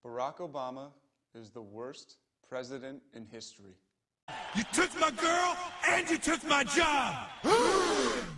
Barack Obama is the worst president in history. You took my girl and you took my job!